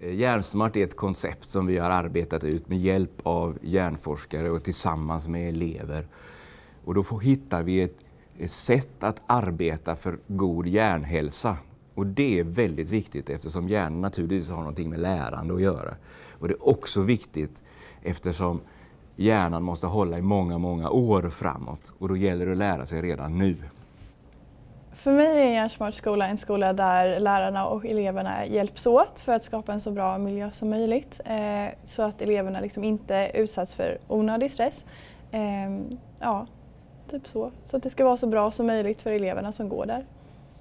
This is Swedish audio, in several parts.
Hjärnsmart är ett koncept som vi har arbetat ut med hjälp av hjärnforskare och tillsammans med elever. Och då hittar vi ett sätt att arbeta för god hjärnhälsa. Och det är väldigt viktigt eftersom hjärnan naturligtvis har någonting med lärande att göra. Och det är också viktigt eftersom hjärnan måste hålla i många, många år framåt. Och då gäller det att lära sig redan nu. För mig är Hjärnsmart skola en skola där lärarna och eleverna hjälps åt för att skapa en så bra miljö som möjligt. Så att eleverna liksom inte utsätts för onödig stress. Ja, typ så. Så att det ska vara så bra som möjligt för eleverna som går där.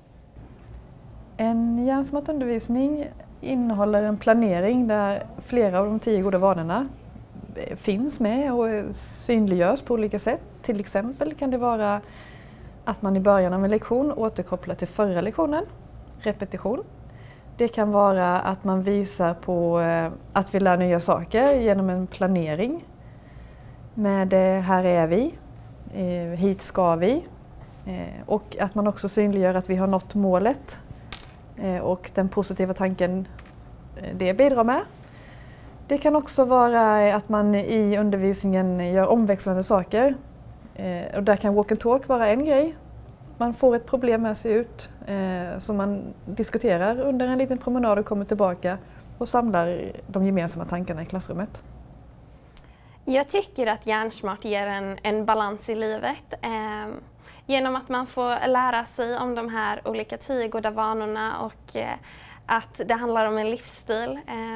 En hjärnsmart undervisning innehåller en planering där flera av de 10 goda vanorna finns med och synliggörs på olika sätt. Till exempel kan det vara att man i början av en lektion återkopplar till förra lektionen, repetition. Det kan vara att man visar på att vi lär nya saker genom en planering. Med här är vi, hit ska vi. Och att man också synliggör att vi har nått målet och den positiva tanken det bidrar med. Det kan också vara att man i undervisningen gör omväxlande saker. Och där kan walk and talk vara en grej. Man får ett problem med sig ut som man diskuterar under en liten promenad och kommer tillbaka och samlar de gemensamma tankarna i klassrummet. Jag tycker att Hjärnsmart ger en balans i livet. Genom att man får lära sig om de här olika 10 goda vanorna och att det handlar om en livsstil.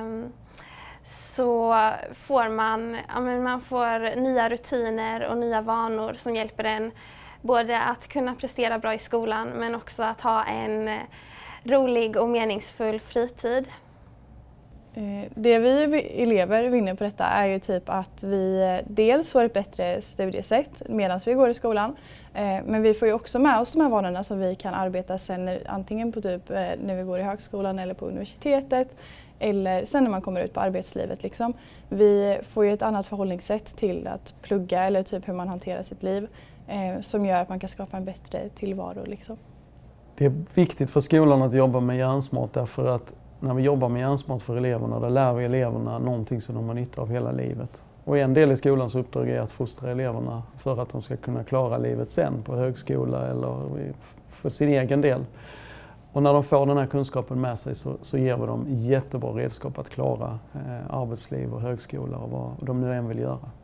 Så får man får nya rutiner och nya vanor som hjälper en både att kunna prestera bra i skolan men också att ha en rolig och meningsfull fritid. Det vi elever vinner på detta är ju typ att vi dels får ett bättre studiesätt medan vi går i skolan. Men vi får ju också med oss de här vanorna som vi kan arbeta sen antingen på typ när vi går i högskolan eller på universitetet. Eller sen när man kommer ut på arbetslivet. Liksom. Vi får ju ett annat förhållningssätt till att plugga eller typ hur man hanterar sitt liv. Som gör att man kan skapa en bättre tillvaro. Liksom. Det är viktigt för skolan att jobba med Hjärnsmart därför att när vi jobbar med Hjärnsmart för eleverna, då lär vi eleverna någonting som de har nytta av hela livet. Och en del i skolans uppdrag är att fostra eleverna för att de ska kunna klara livet sen på högskola eller för sin egen del. Och när de får den här kunskapen med sig så ger vi dem jättebra redskap att klara arbetsliv och högskola och vad de nu än vill göra.